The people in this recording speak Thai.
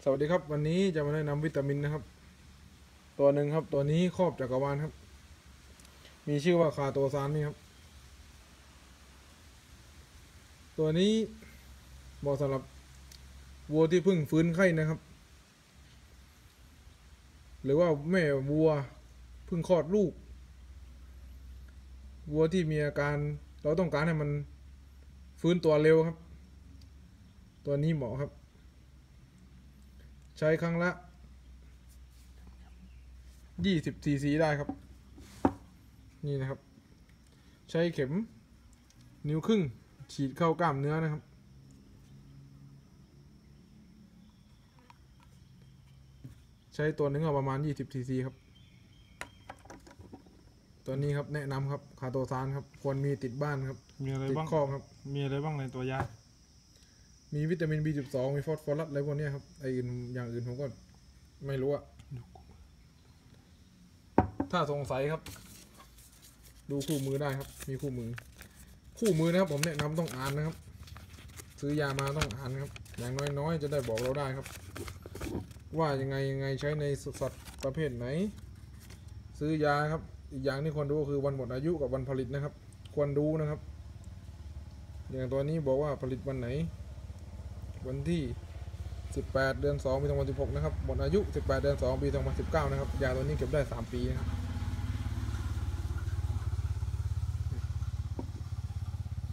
สวัสดีครับวันนี้จะมาแนะนำวิตามินนะครับตัวหนึ่งครับตัวนี้ครอบจักรวาลครับมีชื่อว่าคาโตซานนี่ครับตัวนี้เหมาะสำหรับวัวที่เพิ่งฟื้นไข้นะครับหรือว่าแม่วัวเพิ่งคลอดลูกวัวที่มีอาการเราต้องการให้มันฟื้นตัวเร็วครับตัวนี้เหมาะครับใช้ครั้งละ20 cc ได้ครับนี่นะครับใช้เข็มนิ้วครึ่งฉีดเข้ากล้ามเนื้อนะครับใช้ตัวนึงก็ประมาณ20 cc ครับตัวนี้ครับแนะนำครับคาโตซานครับควรมีติดบ้านครับมีอะไรติดบ้างคอกครับมีอะไรบ้างในตัวยามีวิตามิน B12 มีฟอสฟอรัสอะไรพวกนี้ครับไออื่นอย่างอื่นผมก็ไม่รู้อะถ้าสงสัยครับดูคู่มือได้ครับมีคู่มือนะครับผมแนะนำต้องอ่านนะครับซื้อยามาต้องอ่านครับอย่างน้อยๆจะได้บอกเราได้ครับว่ายังไงใช้ในสัตว์ประเภทไหนซื้อยาครับอีกอย่างที่ควรดูก็คือวันหมดอายุกับวันผลิตนะครับควรดูนะครับอย่างตัวนี้บอกว่าผลิตวันไหนวันที่18 เดือน 2 ปี 2016นะครับหมดอายุ18 เดือน 2 ปี 2019นะครับยาตัวนี้เก็บได้3 ปีนะครับ